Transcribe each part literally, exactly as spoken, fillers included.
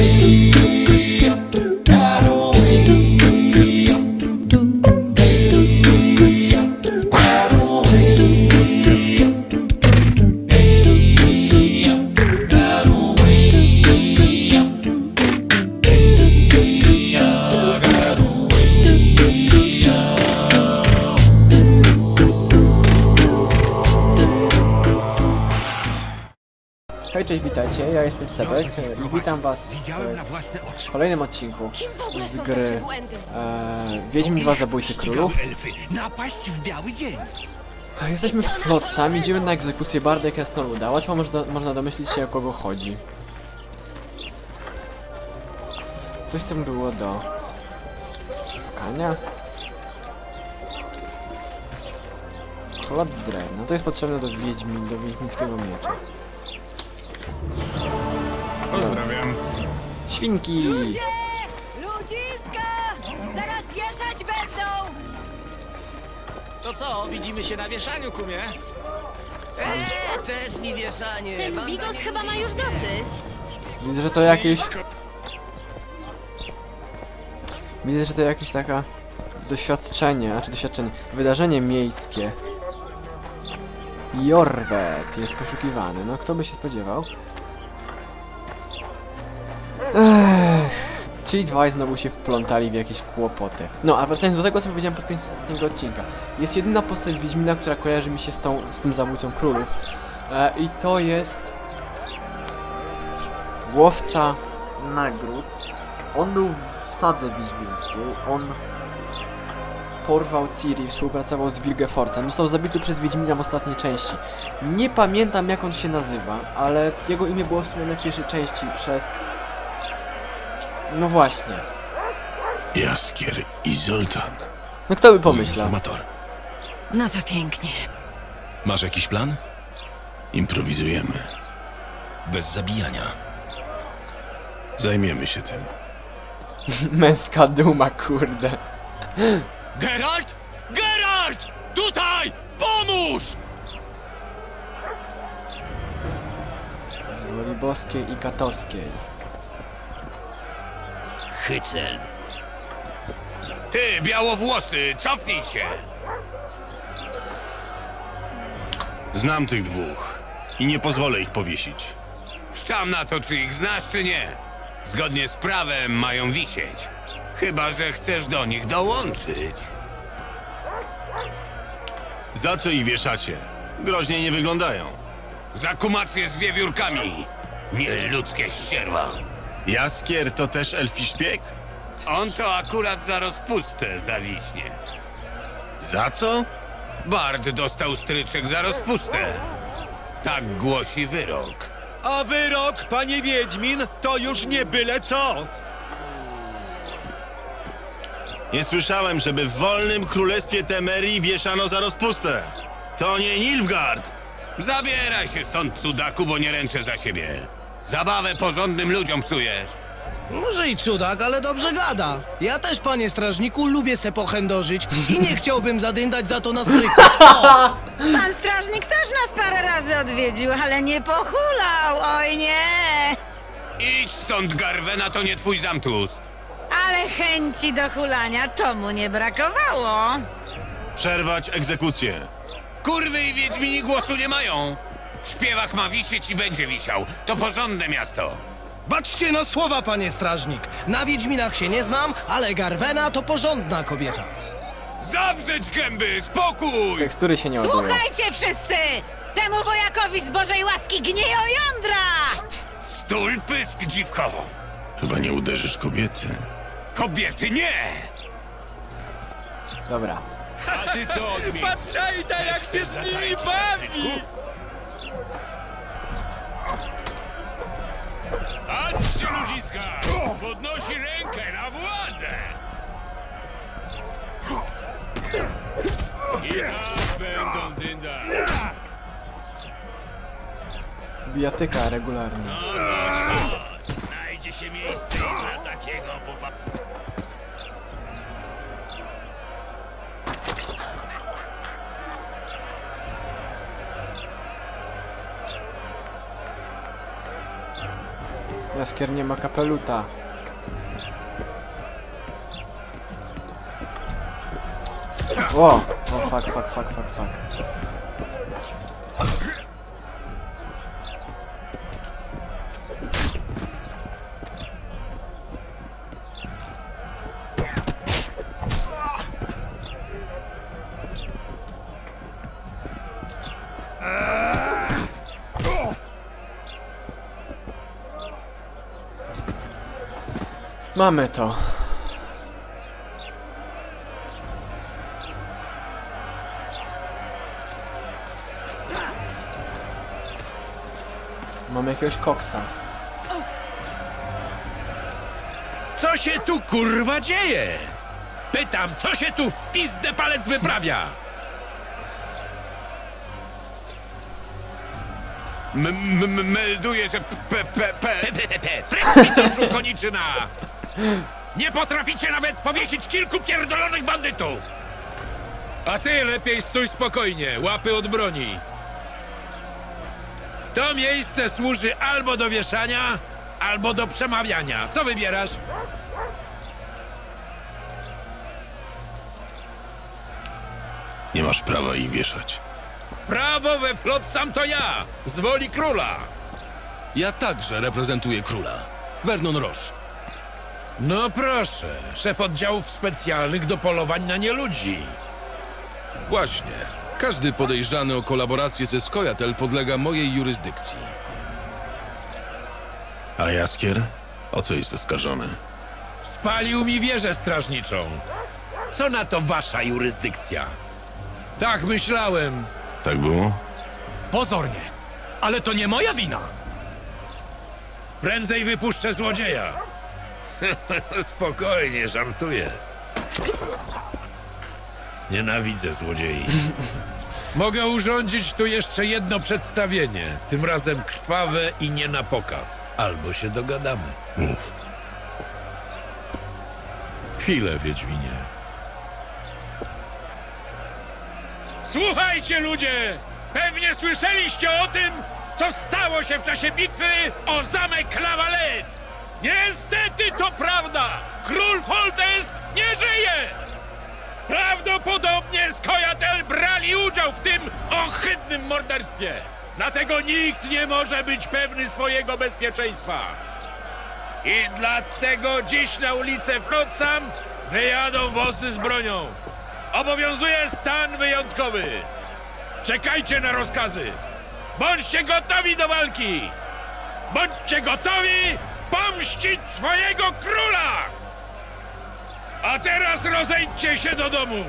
Hej, cześć, witajcie, ja jestem Sebek i witam was w kolejnym odcinku z gry e, Wiedźmin dwa Zabójcy Królów. Jesteśmy flotcami, idziemy na egzekucję Barda i Krasnoluda. Łatwo można, można domyślić się, o kogo chodzi. Coś tam było do szukania. Chleb z drewna, to jest potrzebne do wiedźmin, do wiedźmińskiego miecza. Pozdrawiam. Świnki! Ludzie! Ludziska! Zaraz wieszać będą! To co, widzimy się na wieszaniu, kumie? Eee, też mi wieszanie. Ten bigos chyba ma już dosyć. Widzę, że to jakieś... Widzę, że to jakieś taka... doświadczenie, znaczy doświadczenie... Wydarzenie miejskie. Jorwet jest poszukiwany, no kto by się spodziewał? Ech, ci dwaj znowu się wplątali w jakieś kłopoty. No, a wracając do tego, co powiedziałem pod koniec ostatniego odcinka. Jest jedyna postać Wiedźmina, która kojarzy mi się z, tą, z tym zabójcą królów. E, I to jest... Łowca nagród. On był w sadze wiedźmińskiej. On porwał Ciri, współpracował z Wilgefortzem. Został zabity przez Wiedźmina w ostatniej części. Nie pamiętam, jak on się nazywa, ale jego imię było wspomniane w pierwszej części przez... No właśnie. Jaskier i Zoltan. No kto by pomyślał? Informator. No to pięknie. Masz jakiś plan? Improwizujemy. Bez zabijania. Zajmiemy się tym. Męska duma, kurde. Geralt? Geralt! Tutaj! Pomóż! Z woli boskiej i katowskiej. Hycel. Ty, białowłosy, cofnij się! Znam tych dwóch i nie pozwolę ich powiesić. Szczam na to, czy ich znasz, czy nie. Zgodnie z prawem mają wisieć. Chyba że chcesz do nich dołączyć. Za co ich wieszacie? Groźnie nie wyglądają. Za kumację z wiewiórkami. Nieludzkie ścierwa. Jaskier to też elfi szpieg? On to akurat za rozpustę zawiśnie. Za co? Bard dostał stryczek za rozpustę. Tak głosi wyrok. A wyrok, panie Wiedźmin, to już nie byle co. Nie słyszałem, żeby w wolnym królestwie Temerii wieszano za rozpustę. To nie Nilfgaard. Zabieraj się stąd, cudaku, bo nie ręczę za siebie. Zabawę porządnym ludziom psujesz. Może i cudak, ale dobrze gada. Ja też, panie strażniku, lubię se pochędożyć i nie chciałbym zadyndać za to na stryku. Pan strażnik też nas parę razy odwiedził, ale nie pochulał, oj nie! Idź stąd, Garwena, to nie twój zamtus. Ale chęci do hulania to mu nie brakowało. Przerwać egzekucję. Kurwy i wiedźmini głosu nie mają. Śpiewak ma wisieć i będzie wisiał. To porządne miasto. Baczcie na słowa, panie strażnik. Na Wiedźminach się nie znam, ale Garwena to porządna kobieta. Zawrzeć gęby, spokój! Tekstury się nie ładują. Słuchajcie wszyscy! Temu wojakowi z Bożej łaski gnieją jądra! Stul pysk, dziwko! Chyba nie uderzysz kobiety. Kobiety nie! Dobra. A ty co odmienisz? Patrzajta, jak się z nimi bawi! Patrzcie, ludziska! Podnosi rękę na władzę! I tak będą dyndać. Bijatyka regularnie. No chodź, chodź. Znajdzie się miejsce i dla takiego popa... Jaskier nie ma kapeluta. O! O, fuck, fuck, fuck, fuck, fuck. Mamy to. Mamy jakiegoś koksa. Co się tu kurwa dzieje? Pytam, co się tu w pizdę palec wyprawia? M m melduję, że p p p... Precz mi to koniczyna! Nie potraficie nawet powiesić kilku pierdolonych bandytów! A ty lepiej stój spokojnie, łapy od broni. To miejsce służy albo do wieszania, albo do przemawiania. Co wybierasz? Nie masz prawa ich wieszać. Prawo we Flotsam to ja, z woli króla. Ja także reprezentuję króla. Vernon Roche. No proszę, szef oddziałów specjalnych do polowań na nieludzi. Właśnie. Każdy podejrzany o kolaborację ze Skojatel podlega mojej jurysdykcji. A Jaskier? O co jest oskarżony? Spalił mi wieżę strażniczą. Co na to wasza jurysdykcja? Tak myślałem. Tak było? Pozornie, ale to nie moja wina. Prędzej wypuszczę złodzieja. Spokojnie, żartuję. Nienawidzę złodziei. Mogę urządzić tu jeszcze jedno przedstawienie. Tym razem krwawe i nie na pokaz. Albo się dogadamy. Mów. Chwilę, Wiedźminie. Słuchajcie, ludzie! Pewnie słyszeliście o tym, co stało się w czasie bitwy o zamek Lavalette! Niestety to prawda! Król Foltest nie żyje! Prawdopodobnie Skojatel brali udział w tym ohydnym morderstwie! Dlatego nikt nie może być pewny swojego bezpieczeństwa! I dlatego dziś na ulicę Flotsam wyjadą wozy z bronią! Obowiązuje stan wyjątkowy! Czekajcie na rozkazy! Bądźcie gotowi do walki! Bądźcie gotowi pomścić swojego króla! A teraz rozejdźcie się do domów!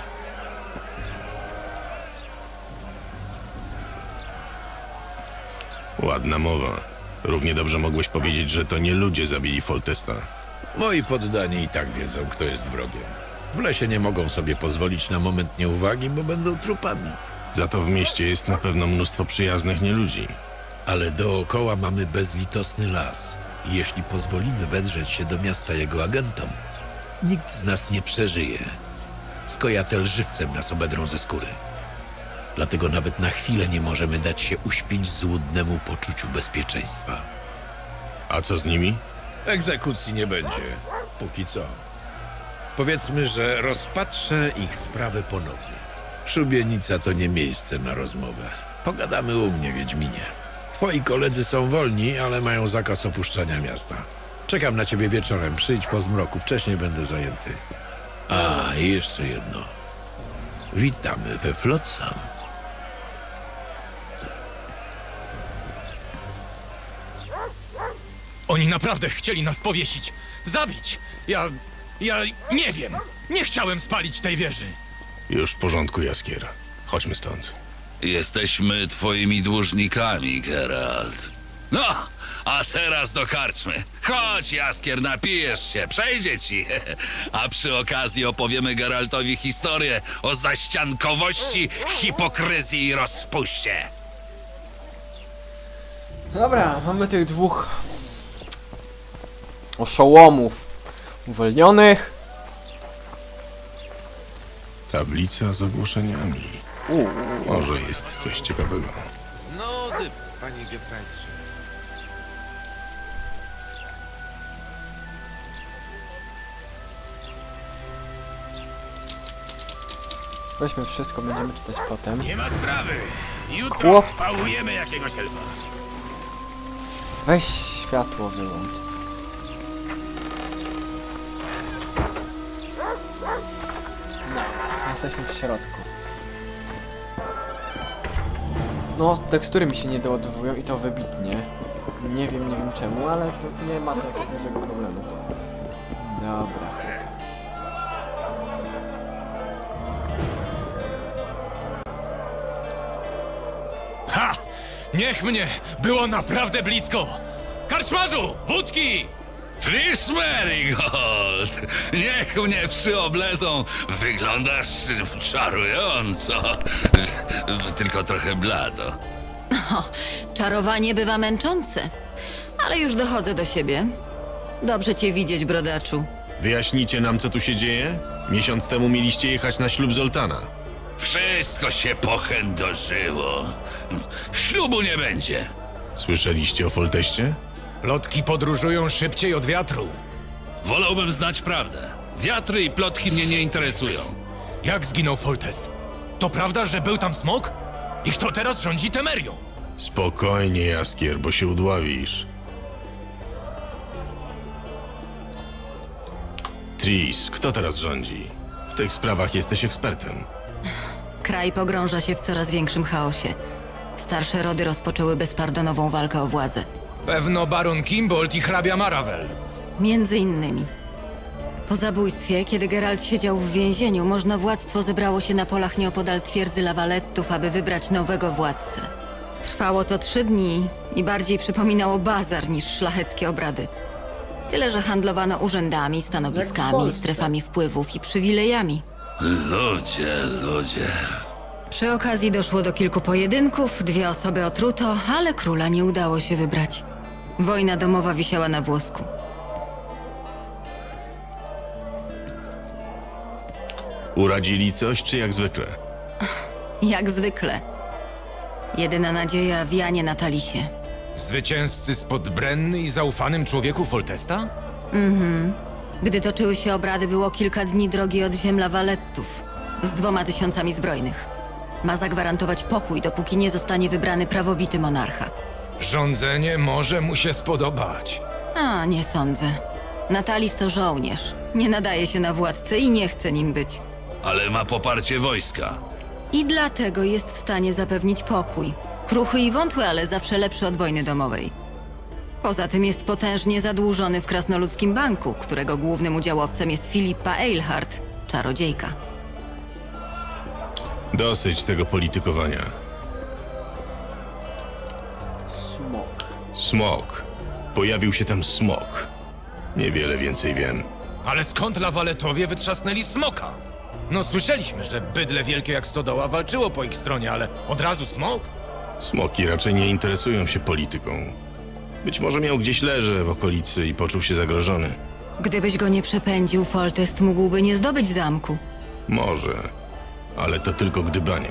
Ładna mowa. Równie dobrze mogłeś powiedzieć, że to nie ludzie zabili Foltesta. Moi poddani i tak wiedzą, kto jest wrogiem. W lesie nie mogą sobie pozwolić na moment nieuwagi, bo będą trupami. Za to w mieście jest na pewno mnóstwo przyjaznych nieludzi. Ale dookoła mamy bezlitosny las. I jeśli pozwolimy wedrzeć się do miasta jego agentom, nikt z nas nie przeżyje. Skojatel żywcem nas obedrą ze skóry. Dlatego nawet na chwilę nie możemy dać się uśpić złudnemu poczuciu bezpieczeństwa. A co z nimi? Egzekucji nie będzie. Póki co. Powiedzmy, że rozpatrzę ich sprawę ponownie. Szubienica to nie miejsce na rozmowę. Pogadamy u mnie, Wiedźminie. Twoi koledzy są wolni, ale mają zakaz opuszczania miasta. Czekam na ciebie wieczorem. Przyjdź po zmroku. Wcześniej będę zajęty. A, i jeszcze jedno. Witamy we Flotsam. Oni naprawdę chcieli nas powiesić, zabić. Ja... ja nie wiem. Nie chciałem spalić tej wieży. Już w porządku, Jaskier. Chodźmy stąd. Jesteśmy twoimi dłużnikami, Geralt. No, a teraz do karczmy. Chodź, Jaskier, napijesz się, przejdzie ci. A przy okazji opowiemy Geraltowi historię o zaściankowości, hipokryzji i rozpuście. Dobra, mamy tych dwóch oszołomów uwolnionych. Tablica z ogłoszeniami. Uuu. Może jest coś ciekawego. No, ty, panie Gefreitrzy. Weźmy wszystko, będziemy czytać potem. Nie ma sprawy. Jutro Chłop. spałujemy jakiegoś elfa. Weź światło wyłącz. No, jesteśmy w środku. No, tekstury mi się nie doładowują i to wybitnie. Nie wiem, nie wiem czemu, ale to nie ma to jakiegoś dużego problemu. Dobra, chłopaki. Ha! Niech mnie! Było naprawdę blisko! Karczmarzu! Wódki! Tris Merigold! Niech mnie przyoblezą! Wyglądasz czarująco. Tylko trochę blado. O, czarowanie bywa męczące. Ale już dochodzę do siebie. Dobrze cię widzieć, brodaczu. Wyjaśnicie nam, co tu się dzieje? Miesiąc temu mieliście jechać na ślub Zoltana. Wszystko się pochędożyło. Ślubu nie będzie. Słyszeliście o Folteście? Plotki podróżują szybciej od wiatru. Wolałbym znać prawdę. Wiatry i plotki mnie nie interesują. Jak zginął Foltest? To prawda, że był tam smok? I kto teraz rządzi Temerią? Spokojnie, Jaskier, bo się udławisz. Tris, kto teraz rządzi? W tych sprawach jesteś ekspertem. Kraj pogrąża się w coraz większym chaosie. Starsze rody rozpoczęły bezpardonową walkę o władzę. Pewno baron Kimbold i hrabia Maravel. Między innymi. Po zabójstwie, kiedy Geralt siedział w więzieniu, można władztwo zebrało się na polach nieopodal twierdzy Lawalettów, aby wybrać nowego władcę. Trwało to trzy dni i bardziej przypominało bazar niż szlacheckie obrady. Tyle, że handlowano urzędami, Jak w stanowiskami, Polsce. strefami wpływów i przywilejami. Ludzie, ludzie. Przy okazji doszło do kilku pojedynków, dwie osoby otruto, ale króla nie udało się wybrać. Wojna domowa wisiała na włosku. Uradzili coś, czy jak zwykle? Jak zwykle. Jedyna nadzieja wianie na talisie. Zwycięzcy spod Brenny i zaufanym człowieku Foltesta? Mhm. Gdy toczyły się obrady, było kilka dni drogi od ziem Lawalettów z dwoma tysiącami zbrojnych. Ma zagwarantować pokój, dopóki nie zostanie wybrany prawowity monarcha. Rządzenie może mu się spodobać. A, nie sądzę. Natalis to żołnierz. Nie nadaje się na władcę i nie chce nim być. Ale ma poparcie wojska. I dlatego jest w stanie zapewnić pokój. Kruchy i wątły, ale zawsze lepszy od wojny domowej. Poza tym jest potężnie zadłużony w Krasnoludzkim Banku, którego głównym udziałowcem jest Filipa Eilhart, czarodziejka. Dosyć tego politykowania. Smok. Smok. Pojawił się tam smok. Niewiele więcej wiem. Ale skąd Lawaletowie wytrzasnęli smoka? No słyszeliśmy, że bydle wielkie jak stodoła walczyło po ich stronie, ale od razu smok? Smoki raczej nie interesują się polityką. Być może miał gdzieś leże w okolicy i poczuł się zagrożony. Gdybyś go nie przepędził, Foltest mógłby nie zdobyć zamku. Może, ale to tylko gdybanie.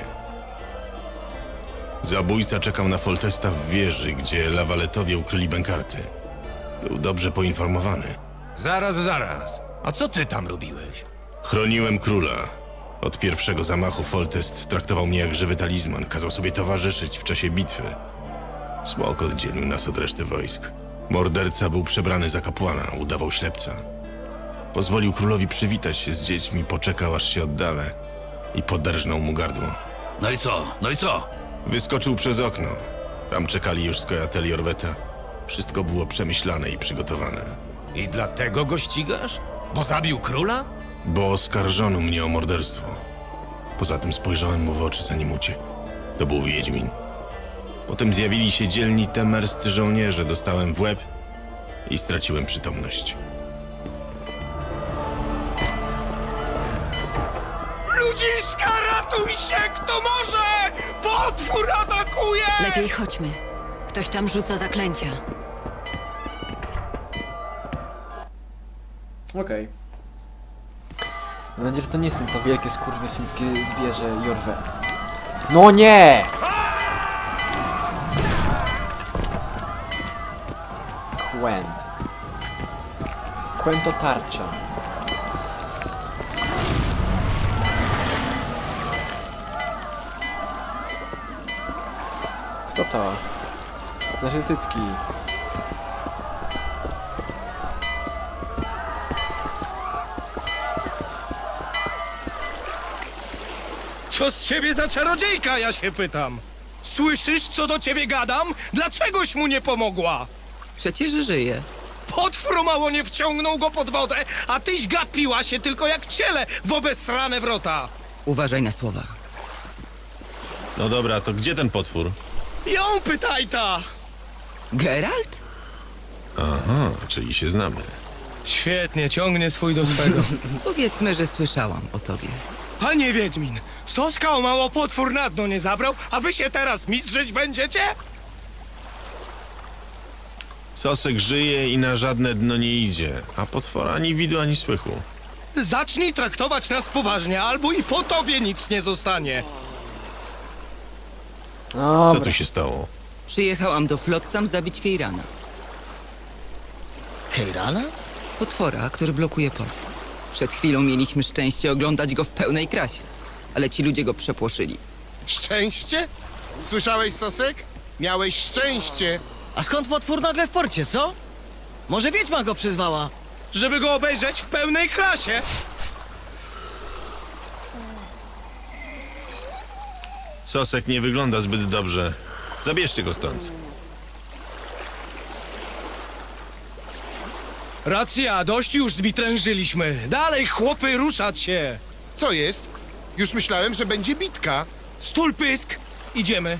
Zabójca czekał na Foltesta w wieży, gdzie Lawaletowie ukryli bękarty. Był dobrze poinformowany. Zaraz, zaraz. A co ty tam robiłeś? Chroniłem króla. Od pierwszego zamachu Foltest traktował mnie jak żywy talizman, kazał sobie towarzyszyć w czasie bitwy. Smok oddzielił nas od reszty wojsk. Morderca był przebrany za kapłana, udawał ślepca. Pozwolił królowi przywitać się z dziećmi, poczekał aż się oddalę i poderżnął mu gardło. No i co? No i co? Wyskoczył przez okno. Tam czekali już skojateli i Orweta. Wszystko było przemyślane i przygotowane. I dlatego go ścigasz? Bo zabił króla? Bo oskarżono mnie o morderstwo. Poza tym spojrzałem mu w oczy, zanim uciekł. To był Wiedźmin. Potem zjawili się dzielni temerscy żołnierze, dostałem w łeb i straciłem przytomność. Ludziska, ratuj się, kto może! Potwór atakuje! Lepiej chodźmy. Ktoś tam rzuca zaklęcia. Okej. Mam nadzieję, że to nie jest to wielkie skurwysyńskie zwierzę Jorwe. No nie! Quen. Quen to tarcza. Kto to? Nasze cycki. Co z ciebie za czarodziejka, ja się pytam? Słyszysz, co do ciebie gadam? Dlaczegoś mu nie pomogła? Przecież żyje. Potwór mało nie wciągnął go pod wodę, a tyś gapiła się tylko jak ciele w obesrane wrota. Uważaj na słowa. No dobra, to gdzie ten potwór? Ją pytaj ta! Geralt? Aha, czyli się znamy. Świetnie, ciągnie swój do swego. Powiedzmy, że słyszałam o tobie. Panie Wiedźmin, Soska o mało potwór na dno nie zabrał, a wy się teraz mistrzyć będziecie? Sosek żyje i na żadne dno nie idzie, a potwora ani widu, ani słychu. Zacznij traktować nas poważnie, albo i po tobie nic nie zostanie. Dobra. Co tu się stało? Przyjechałam do Flotsam zabić Keirana. Keirana? Potwora, który blokuje port. Przed chwilą mieliśmy szczęście oglądać go w pełnej krasie, ale ci ludzie go przepłoszyli. Szczęście? Słyszałeś, Sosek? Miałeś szczęście. A skąd potwór nagle w porcie, co? Może wiedźma go przyzwała? Żeby go obejrzeć w pełnej krasie? Sosek nie wygląda zbyt dobrze. Zabierzcie go stąd. Racja, dość już zbitrężyliśmy. Dalej, chłopy, ruszać się! Co jest? Już myślałem, że będzie bitka. Stul pysk! Idziemy.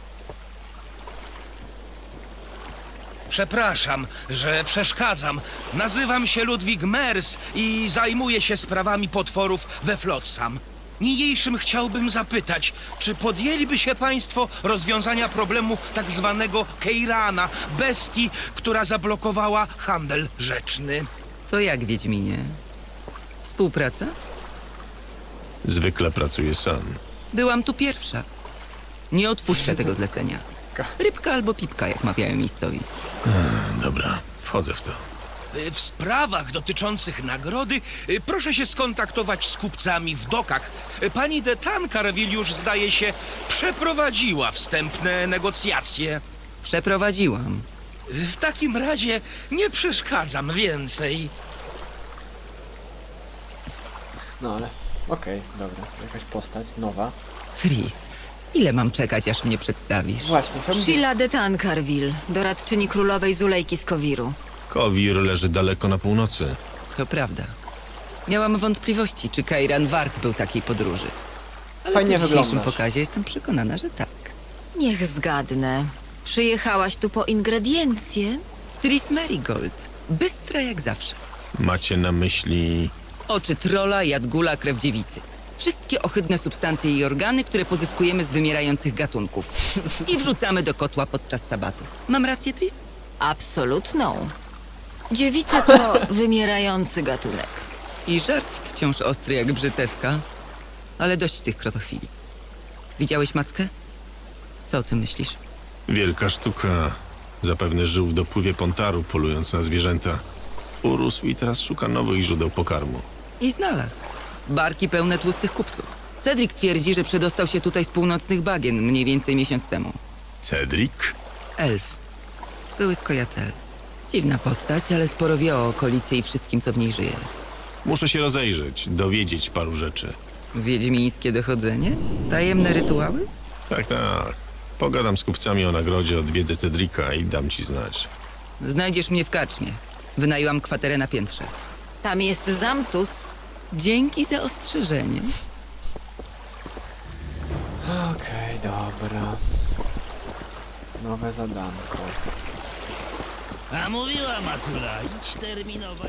Przepraszam, że przeszkadzam. Nazywam się Ludwig Mers i zajmuję się sprawami potworów we Flotsam. Niniejszym chciałbym zapytać, czy podjęliby się państwo rozwiązania problemu tak zwanego Keirana, bestii, która zablokowała handel rzeczny? To jak, Wiedźminie? Współpraca? Zwykle pracuję sam. Byłam tu pierwsza. Nie odpuszczę tego zlecenia. Rybka albo pipka, jak mawiają miejscowi. Hmm, dobra, wchodzę w to. W sprawach dotyczących nagrody y, proszę się skontaktować z kupcami w dokach. Y, Pani de Tancarville już, zdaje się, przeprowadziła wstępne negocjacje. Przeprowadziłam. Y, W takim razie nie przeszkadzam więcej. No ale, okej, dobra. Jakaś postać nowa. Tris, ile mam czekać, aż mnie przedstawisz? Właśnie, chciałbym... Sheila de Tancarville, doradczyni królowej Zulejki z Kowiru. Kowir leży daleko na północy. To prawda. Miałam wątpliwości, czy Keiran wart był takiej podróży. Ale Fajnie po dzisiejszym wyglądasz. pokazie jestem przekonana, że tak. Niech zgadnę. Przyjechałaś tu po ingrediencje? Tris Merigold. Bystra jak zawsze. Macie na myśli... Oczy trola, jadgula, krew dziewicy. Wszystkie ohydne substancje i organy, które pozyskujemy z wymierających gatunków. I wrzucamy do kotła podczas sabatów. Mam rację, Tris? Absolutną. Dziewice to wymierający gatunek. I żarcik wciąż ostry jak brzytewka. Ale dość tych krotochwili. Widziałeś mackę? Co o tym myślisz? Wielka sztuka. Zapewne żył w dopływie Pontaru, polując na zwierzęta. Urósł i teraz szuka nowych źródeł pokarmu. I znalazł. Barki pełne tłustych kupców. Cedric twierdzi, że przedostał się tutaj z północnych bagien mniej więcej miesiąc temu. Cedric? Elf. Były skojatel. Dziwna postać, ale sporo wie o okolicy i wszystkim, co w niej żyje. Muszę się rozejrzeć, dowiedzieć paru rzeczy. Wiedźmińskie dochodzenie? Tajemne rytuały? Tak, tak. Pogadam z kupcami o nagrodzie, odwiedzę Cedrika i dam ci znać. Znajdziesz mnie w karczmie. Wynajęłam kwaterę na piętrze. Tam jest Zamtus. Dzięki za ostrzeżenie. Okej, dobra. Nowe zadanko. A mówiła Matula, idź terminować.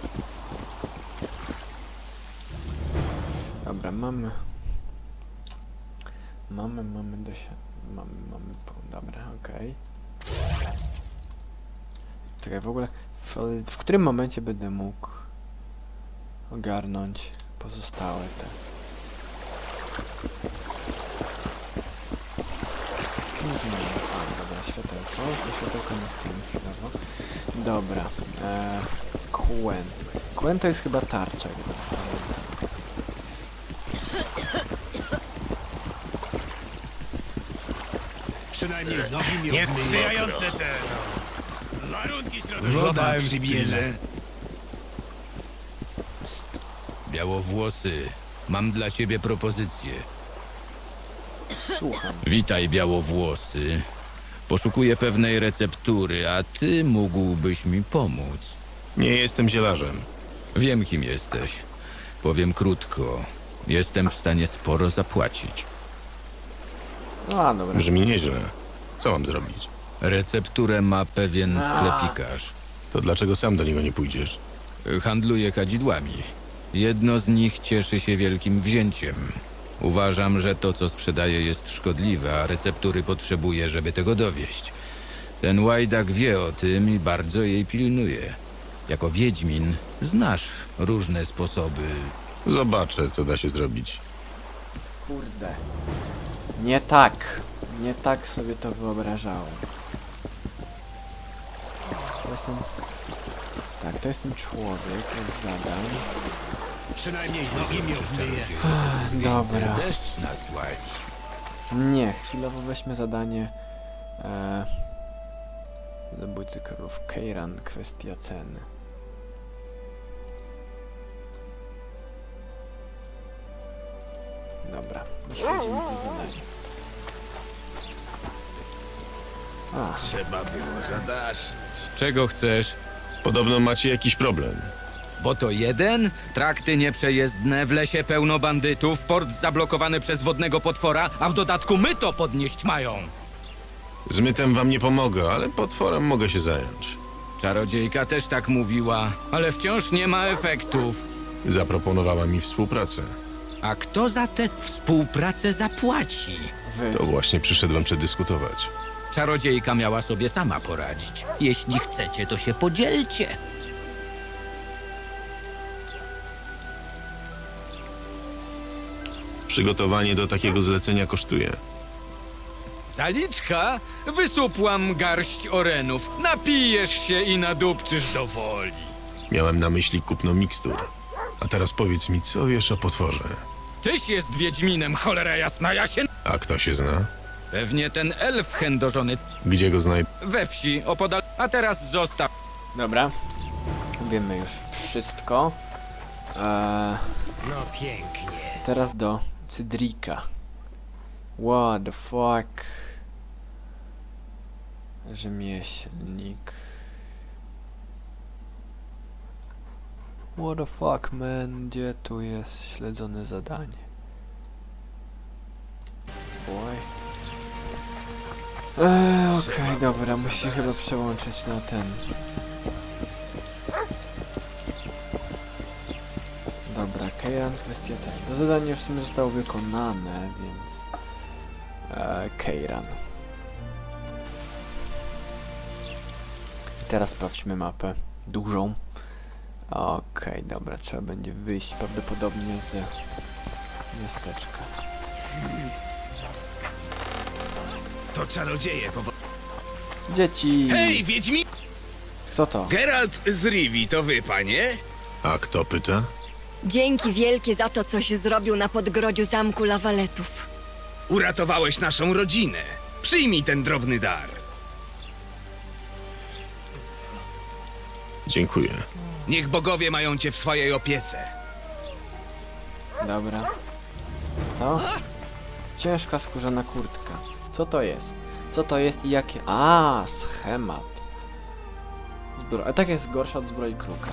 Dobra, mamy... Mamy, mamy dosia... Mamy, mamy... pół- Dobra, okej. Czekaj, w ogóle... W, w którym momencie będę mógł... ogarnąć pozostałe te... Co my tu mamy? A, dobra, światełko. To światełko nie chcemy chwilowo. Dobra. E, Quen. Quen to jest chyba tarcza. jak dobrze pamiętam. Przynajmniej nogi mi Niesprzyjające te... No. Warunki środowiskowe. Woda przybierze. Białowłosy, mam dla ciebie propozycję. Słucham. Witaj, Białowłosy. Poszukuję pewnej receptury, a ty mógłbyś mi pomóc. Nie jestem zielarzem. Wiem, kim jesteś. Powiem krótko. Jestem w stanie sporo zapłacić. No, a dobra. Brzmi nieźle. Co mam zrobić? Recepturę ma pewien A. sklepikarz. To dlaczego sam do niego nie pójdziesz? Handluje kadzidłami. Jedno z nich cieszy się wielkim wzięciem. Uważam, że to, co sprzedaje, jest szkodliwe, a receptury potrzebuje, żeby tego dowieść. Ten łajdak wie o tym i bardzo jej pilnuje. Jako wiedźmin znasz różne sposoby. Zobaczę, co da się zrobić. Kurde. Nie tak. Nie tak sobie to wyobrażałem. To jest ten... Tak, to jest ten człowiek od zadań. Przynajmniej nogi mi obmyje. Dobra. Deszcz nas łali. Nie, chwilowo weźmy zadanie e, zabójcy królów Keiran, kwestia ceny. Dobra, śledzimy to zadanie. A. Trzeba było zadasznić. Czego chcesz? Podobno macie jakiś problem. Bo to jeden? Trakty nieprzejezdne, w lesie pełno bandytów, port zablokowany przez wodnego potwora, a w dodatku my to podnieść mają. Z mytem wam nie pomogę, ale potworem mogę się zająć. Czarodziejka też tak mówiła, ale wciąż nie ma efektów. Zaproponowała mi współpracę. A kto za tę współpracę zapłaci? Wy. To właśnie przyszedłem przedyskutować. Czarodziejka miała sobie sama poradzić. Jeśli chcecie, to się podzielcie. Przygotowanie do takiego zlecenia kosztuje. Zaliczka? Wysupłam garść orenów. Napijesz się i nadupczysz do woli. Miałem na myśli kupno mikstur. A teraz powiedz mi, co wiesz o potworze? Tyś jest wiedźminem, cholera jasna, ja się... A kto się zna? Pewnie ten elf chędożony Gdzie go znajdę? we wsi, opodal... A teraz zostaw... Dobra. Wiemy już wszystko. Eee, No pięknie. teraz do Cydrika. What the fuck? Rzemieślnik. What the fuck, man? Gdzie tu jest śledzone zadanie? Oj. Eee, okej, okay, dobra, musi się chyba przełączyć na ten. Dobra, Keiran, kwestia ceny. To zadanie już w sumie zostało wykonane, więc... Eee, Keiran. Teraz sprawdźmy mapę. Dużą. Okej, okay, dobra, trzeba będzie wyjść prawdopodobnie z miasteczka. To czarodzieje powo... Dzieci! Hej, Wiedźmi! Kto to? Geralt z Rivi, to wy, panie? A kto pyta? Dzięki wielkie za to, coś zrobił na podgrodziu zamku Lawaletów. Uratowałeś naszą rodzinę. Przyjmij ten drobny dar. Dziękuję. Niech bogowie mają cię w swojej opiece. Dobra. To? Ciężka skórzana kurtka. Co to jest? Co to jest i jakie... A, schemat. Zbro... A tak jest gorsza od zbroi kruka.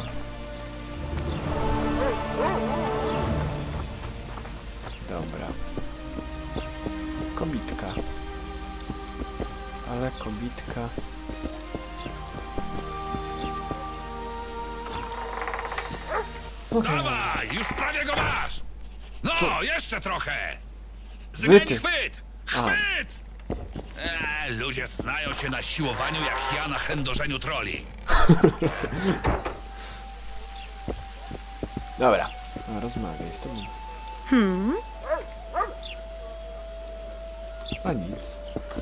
Dobra. Kobitka. Ale kobitka... Okay. Dawaj, już prawie go masz! No, co? Jeszcze trochę! Zmień Wyty. chwyt! Chwyt! Eee, ludzie znają się na siłowaniu jak ja na chędożeniu troli. Dobra, no, rozmawiaj z tobą. Hmm? A nic.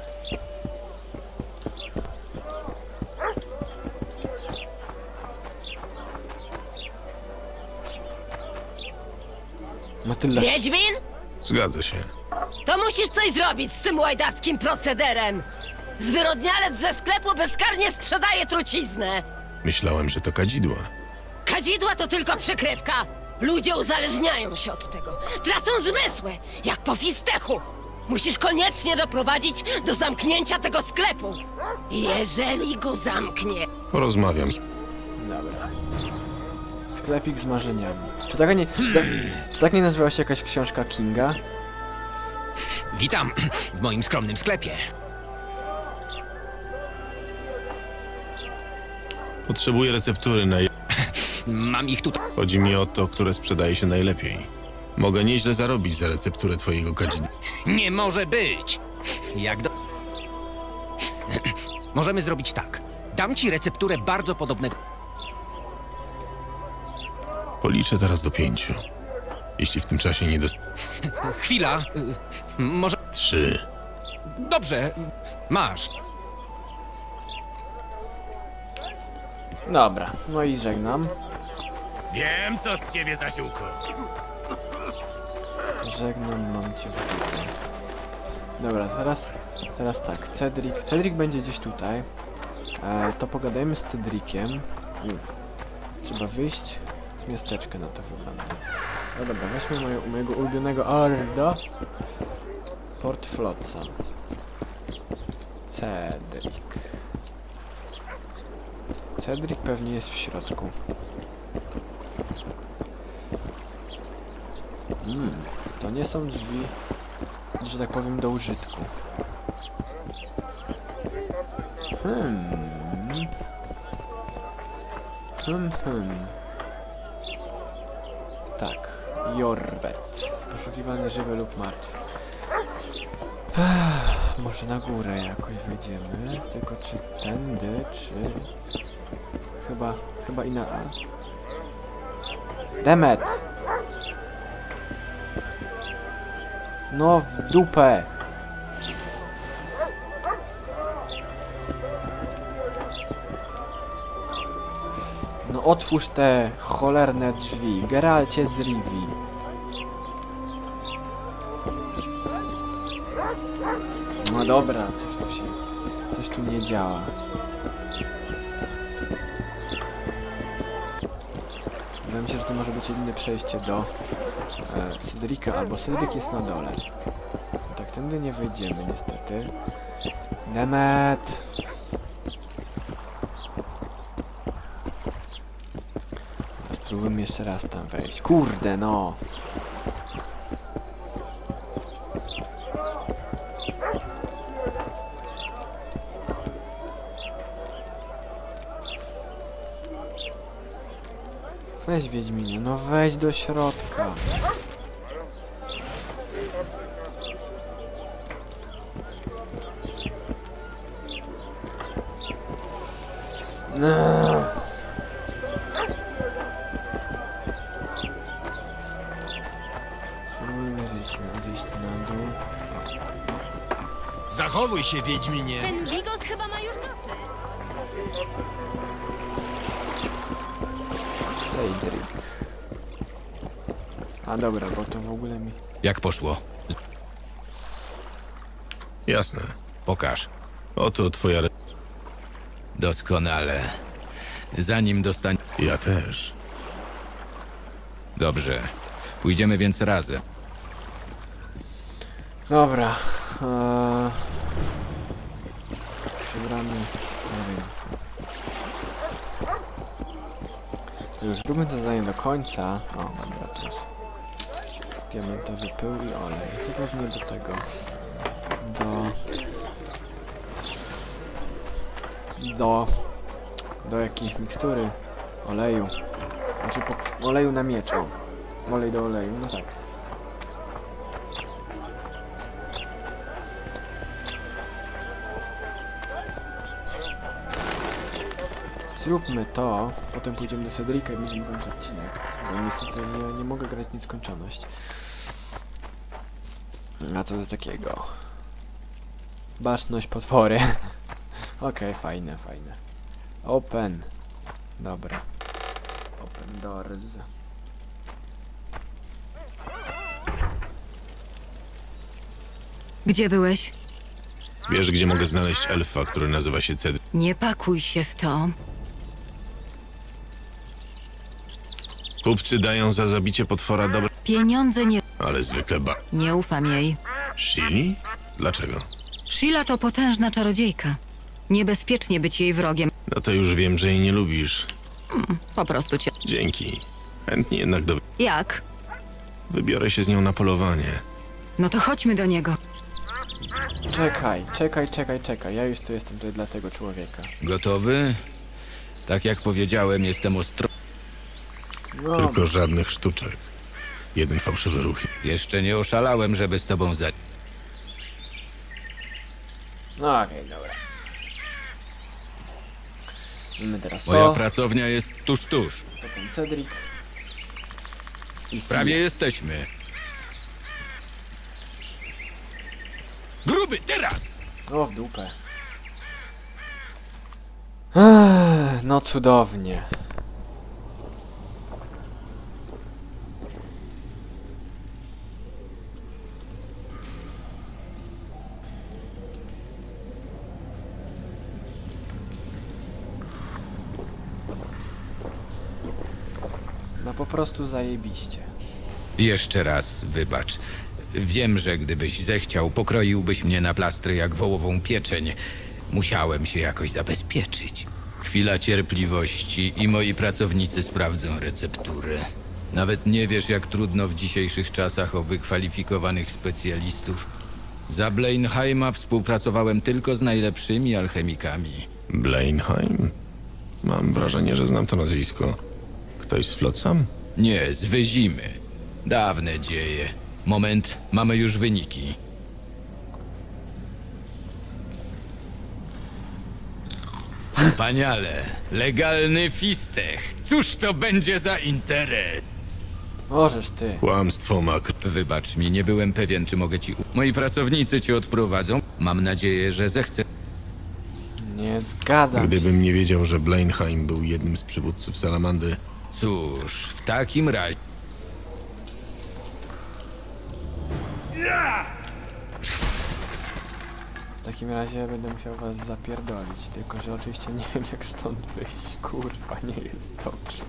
Matylda... Wiedźmin? Zgadza się. To musisz coś zrobić z tym łajdackim procederem. Zwyrodnialec ze sklepu bezkarnie sprzedaje truciznę! Myślałem, że to kadzidła. Kadzidła to tylko przykrywka! Ludzie uzależniają się od tego. Tracą zmysły, jak po fistechu. Musisz koniecznie doprowadzić do zamknięcia tego sklepu. Jeżeli go zamknie... Porozmawiam z... Dobra. Sklepik z marzeniami. Czy tak nie... Czy tak, czy tak nie nazywała się jakaś książka Kinga? Witam w moim skromnym sklepie. Potrzebuję receptury na... Mam ich tutaj. Chodzi mi o to, które sprzedaje się najlepiej. Mogę nieźle zarobić za recepturę twojego kadzidła. Nie może być! Jak do... Możemy zrobić tak. Dam ci recepturę bardzo podobnego... Policzę teraz do pięciu. Jeśli w tym czasie nie dost... Chwila. Może... Trzy. Dobrze. Masz. Dobra, no i żegnam. Wiem, co z ciebie za ziółko. Żegnam, mam cię w dupie. Dobra, teraz, teraz tak, Cedric. Cedric będzie gdzieś tutaj. E, to pogadajmy z Cedriciem. U. Trzeba wyjść z miasteczka na to wygląda. No dobra, weźmy moje, mojego ulubionego Arda. Port Flotsam. Cedric. Cedric pewnie jest w środku. Hmm, to nie są drzwi, że tak powiem, do użytku. Hmm. Hmm, hmm. Tak, Jorwet. Poszukiwany żywy lub martwy. Ech, może na górę jakoś wejdziemy. Tylko czy tędy, czy... Chyba, chyba i na A. Demet! No w dupę! No otwórz te cholerne drzwi. Geralcie z Rivi. No dobra, coś tu się... Coś tu nie działa. Wydaje mi się, że to może być jedyne przejście do e, Cedrica, albo Cedric jest na dole. No tak, tędy nie wejdziemy niestety. Demet! Spróbujmy jeszcze raz tam wejść. Kurde no! Weź Wiedźminie, no wejdź do środka. No. Spróbujmy zejść na, zejść na dół. Zachowuj się, Wiedźminie. Ten bigos chyba ma już dosyć. Cedric. A dobra, bo to w ogóle mi... Jak poszło? Jasne. Pokaż. Oto twoja... Re... Doskonale. Zanim dostań... Ja też. Dobrze. Pójdziemy więc razem. Dobra. Eee... Przebrany... Nie wiem. To już zróbmy to zadanie do końca. O, dobra, tu jest diamentowy pył i olej. To pewnie do tego. Do... Do... Do jakiejś mikstury oleju. Znaczy po oleju na miecz. O. Olej do oleju, no tak. Zróbmy to, potem pójdziemy do Cedrica i będziemy kończyć odcinek. Bo niestety nie, nie mogę grać nieskończoność. A co do takiego? Baczność potwory. Okej, okay, fajne, fajne. Open. Dobra. Open doors. Gdzie byłeś? Wiesz, gdzie mogę znaleźć elfa, który nazywa się Cedric? Nie pakuj się w to. Kupcy dają za zabicie potwora dobre... Pieniądze nie... Ale zwykle ba... Nie ufam jej. Shili? Dlaczego? Sheila to potężna czarodziejka. Niebezpiecznie być jej wrogiem. No to już wiem, że jej nie lubisz. Hmm, po prostu cię... Dzięki. Chętnie jednak do... Jak? Wybiorę się z nią na polowanie. No to chodźmy do niego. Czekaj, czekaj, czekaj, czekaj. Ja już tu jestem tutaj dla tego człowieka. Gotowy? Tak jak powiedziałem, jestem ostro... No. Tylko żadnych sztuczek. Jeden fałszywy ruch. Jeszcze nie oszalałem, żeby z tobą za... No okej, okay, dobra. Mamy teraz Moja to. pracownia jest tuż, tuż. Potem Cedric. I Prawie jesteśmy. Gruby, teraz! O, w dupę. Ech, no cudownie. No po prostu zajebiście. Jeszcze raz wybacz. Wiem, że gdybyś zechciał, pokroiłbyś mnie na plastry jak wołową pieczeń. Musiałem się jakoś zabezpieczyć. Chwila cierpliwości i moi pracownicy sprawdzą recepturę. Nawet nie wiesz, jak trudno w dzisiejszych czasach o wykwalifikowanych specjalistów. Za Blenheima współpracowałem tylko z najlepszymi alchemikami. Blenheim? Mam wrażenie, że znam to nazwisko. Ktoś z Flotsam? Nie, z Wyzimy. Dawne dzieje. Moment, mamy już wyniki. Wspaniale. Legalny fistech. Cóż to będzie za interes? Możesz ty. Kłamstwo makr. Wybacz mi, nie byłem pewien, czy mogę ci... u- Moi pracownicy cię odprowadzą. Mam nadzieję, że zechce... Nie zgadzam się. Gdybym nie wiedział, że Blenheim był jednym z przywódców Salamandy... Cóż, w takim razie... W takim razie będę musiał was zapierdolić, tylko że oczywiście nie wiem jak stąd wyjść. Kurwa, nie jest dobrze.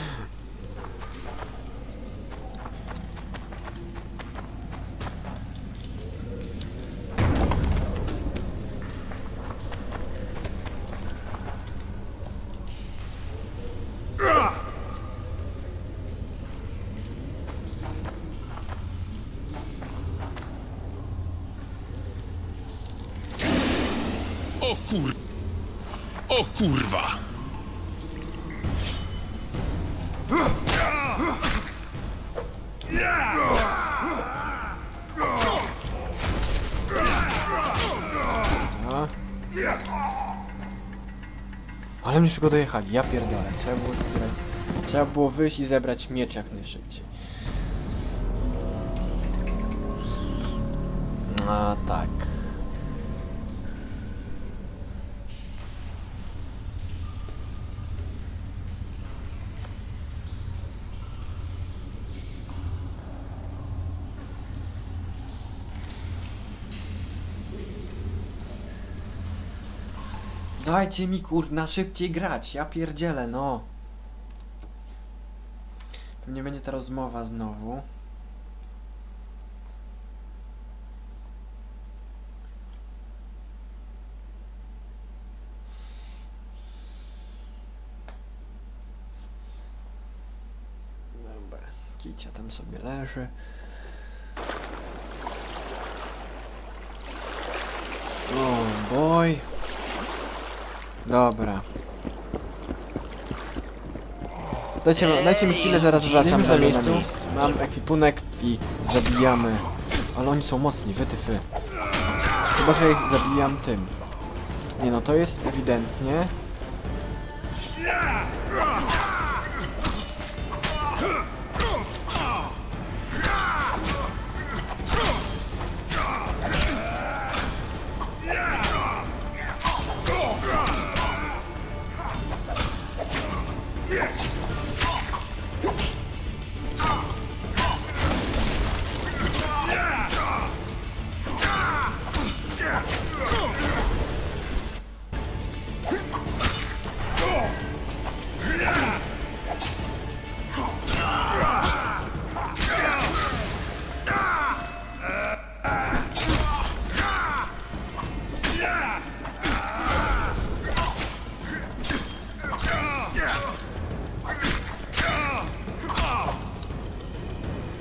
O kur... O kurwa! No. Ale mnie szybko dojechali, ja pierdolę. Trzeba było zbierać... Trzeba było wyjść i zebrać miecz jak najszybciej. A tak. Dajcie mi kurna szybciej grać, ja pierdzielę, no. Pewnie będzie ta rozmowa znowu. Dobra, Kicia tam sobie leży. Oh boy. Dobra. Dajcie, dajcie mi chwilę, zaraz wracam już na miejscu. Mam ekwipunek i zabijamy. Ale oni są mocni, wytyfy. Chyba, że ich zabijam tym. Nie no, to jest ewidentnie.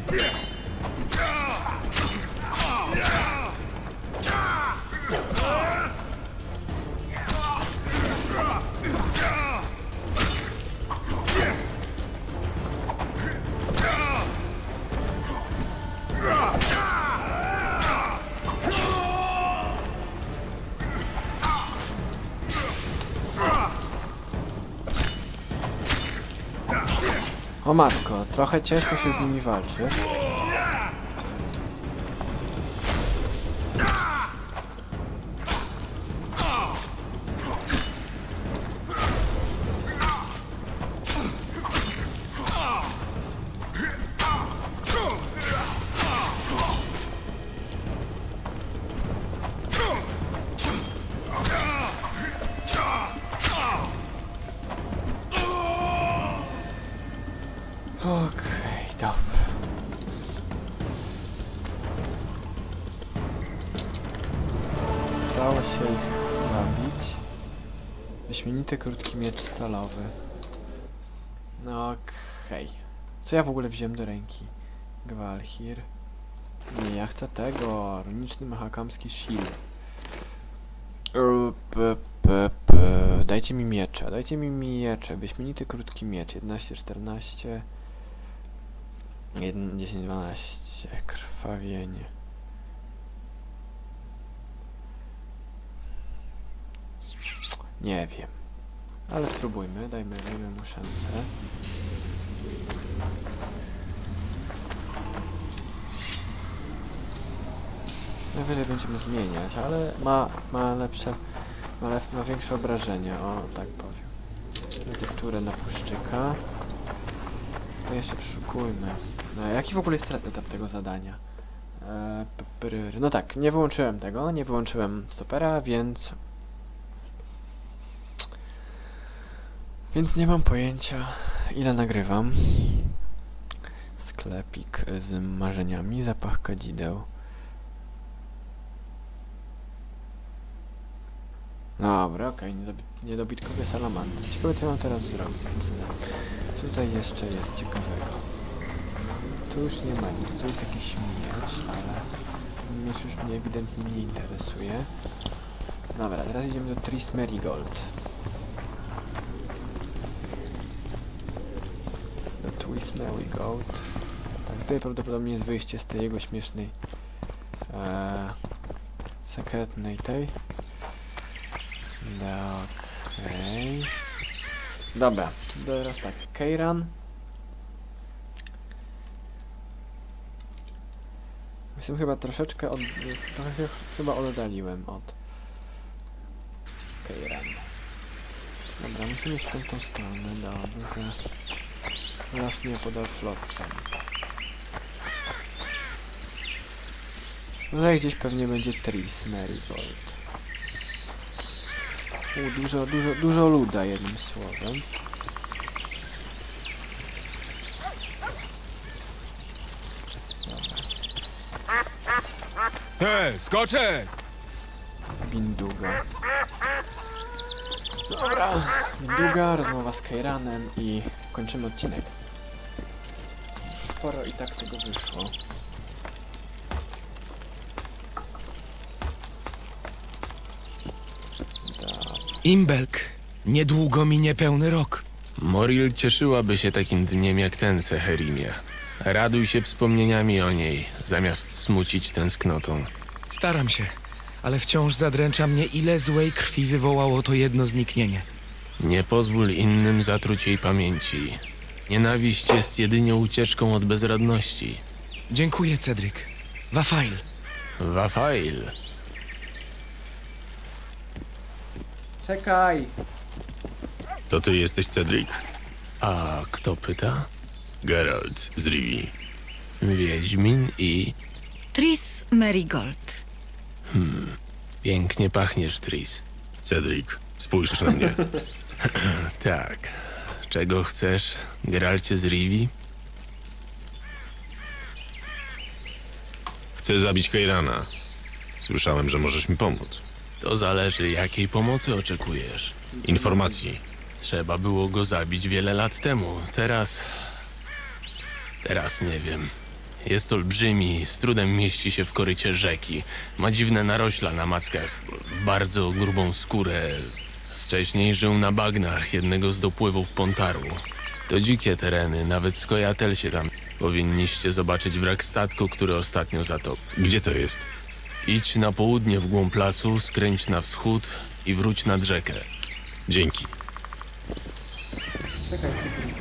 O matko, trochę ciężko się z nimi walczy. Okej, dobra. Udało się ich zabić. Wyśmienity krótki miecz stalowy. No okej. Co ja w ogóle wziąłem do ręki? Gwalhir. Nie, ja chcę tego. Runiczny mahakamski shield. P, p, p. Dajcie mi miecze, dajcie mi miecze. Wyśmienity krótki miecz. jedenaście, czternaście. jeden, dziesięć, dwanaście. Krwawienie. Nie wiem. Ale spróbujmy, dajmy, dajmy mu szansę. Najwyżej będziemy zmieniać, ale ma, ma lepsze, ma, lep, ma większe obrażenia, o tak powiem. Recepturę na puszczyka. To jeszcze przeszukujmy. No, jaki w ogóle jest etap tego zadania? Eee, no tak, nie wyłączyłem tego, nie wyłączyłem stopera, więc... Więc nie mam pojęcia, ile nagrywam. Sklepik z marzeniami, zapach kadzideł. Dobra, okej, okay. Niedobitkowe salamandry. Ciekawe, co mam teraz zrobić z tym zadaniem. Co tutaj jeszcze jest ciekawego? Tu już nie ma nic, tu jest jakiś miecz, ale miecz już mnie ewidentnie nie interesuje. Dobra, teraz idziemy do Triss Merigold. Do Triss Merigold. Tak, tutaj prawdopodobnie jest wyjście z tej jego śmiesznej ee, sekretnej tej. Okej. Okay. Dobra, teraz tak, Keiran. Jestem chyba troszeczkę od... trochę się chyba oddaliłem od Keiran. Dobra, musimy iść w tą, tą stronę, dobrze. Las nie podał Flotsam. Tutaj gdzieś pewnie będzie Triss Merigold. U, dużo, dużo, dużo luda, jednym słowem. Hej, skoczek! Binduga. Dobra, Binduga, rozmowa z Keiranem i kończymy odcinek. Już sporo i tak tego wyszło. Imbelk, niedługo minie pełny rok. Moril cieszyłaby się takim dniem jak ten, Seherimie. Raduj się wspomnieniami o niej, zamiast smucić tęsknotą. Staram się, ale wciąż zadręcza mnie, ile złej krwi wywołało to jedno zniknienie. Nie pozwól innym zatruć jej pamięci. Nienawiść jest jedynie ucieczką od bezradności. Dziękuję, Cedric. Wafail. Wafail. Czekaj! To ty jesteś Cedric? A kto pyta? Geralt z Rivii. Wiedźmin i... Triss Merigold. Hmm, pięknie pachniesz, Triss. Cedric, spójrz na mnie. Tak. Czego chcesz, Geralcie z Rivii? Chcę zabić Keirana. Słyszałem, że możesz mi pomóc. To zależy, jakiej pomocy oczekujesz. Informacji. Trzeba było go zabić wiele lat temu. Teraz... Teraz nie wiem. Jest olbrzymi, z trudem mieści się w korycie rzeki. Ma dziwne narośla na mackach, bardzo grubą skórę. Wcześniej żył na bagnach jednego z dopływów Pontaru. To dzikie tereny, nawet skojatel się tam. Powinniście zobaczyć wrak statku, który ostatnio zatopił. Gdzie to jest? Idź na południe w głąb lasu, skręć na wschód i wróć nad rzekę. Dzięki. Czekaj sekundę.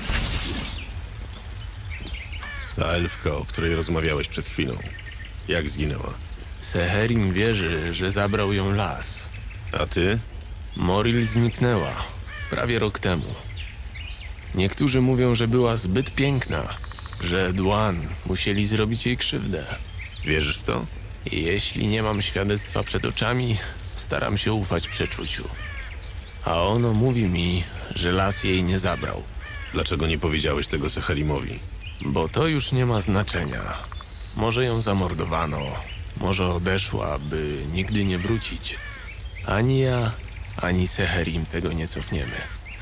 Ta elfka, o której rozmawiałeś przed chwilą. Jak zginęła? Seherim wierzy, że zabrał ją las. A ty? Moril zniknęła. Prawie rok temu. Niektórzy mówią, że była zbyt piękna, że Dwan musieli zrobić jej krzywdę. Wierzysz w to? Jeśli nie mam świadectwa przed oczami, staram się ufać przeczuciu. A ono mówi mi, że las jej nie zabrał. Dlaczego nie powiedziałeś tego Seherimowi? Bo to już nie ma znaczenia. Może ją zamordowano, może odeszła, by nigdy nie wrócić. Ani ja, ani Seherim tego nie cofniemy.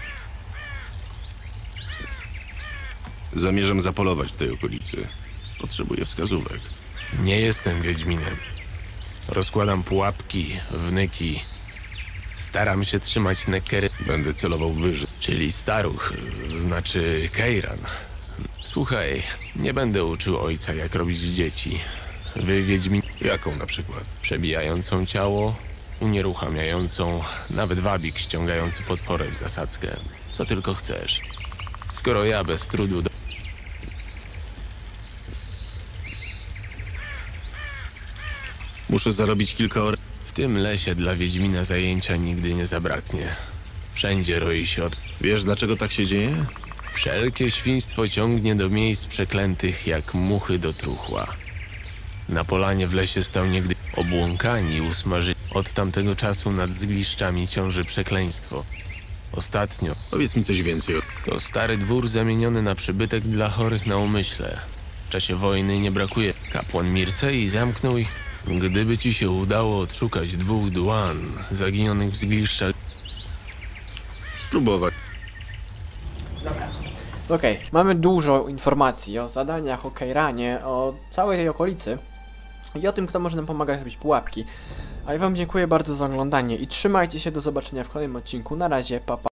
Zamierzam zapolować w tej okolicy. Potrzebuję wskazówek. Nie jestem wiedźminem. Rozkładam pułapki, wnyki. Staram się trzymać nekery. Będę celował wyżej. Czyli staruch, znaczy Kejran. Słuchaj, nie będę uczył ojca, jak robić dzieci. Wy, wiedźmin... Jaką na przykład? Przebijającą ciało, unieruchamiającą, nawet wabik ściągający potworę w zasadzkę. Co tylko chcesz. Skoro ja bez trudu... Do... Muszę zarobić kilka or... W tym lesie dla wiedźmina zajęcia nigdy nie zabraknie. Wszędzie roi się od... Wiesz, dlaczego tak się dzieje? Wszelkie świństwo ciągnie do miejsc przeklętych jak muchy do truchła. Na polanie w lesie stał niegdyś obłąkani usmażyli. Od tamtego czasu nad zgliszczami ciąży przekleństwo. Ostatnio... Powiedz mi coś więcej. To stary dwór zamieniony na przybytek dla chorych na umyśle. W czasie wojny nie brakuje. Kapłan Mircei zamknął ich... Gdyby ci się udało odszukać dwóch Dwan zaginionych w zgliszczach... Spróbować. Dobra. Okej, okay. Mamy dużo informacji o zadaniach, o Keiranie, o całej tej okolicy i o tym, kto może nam pomagać robić pułapki. A ja wam dziękuję bardzo za oglądanie i trzymajcie się, do zobaczenia w kolejnym odcinku. Na razie, pa pa.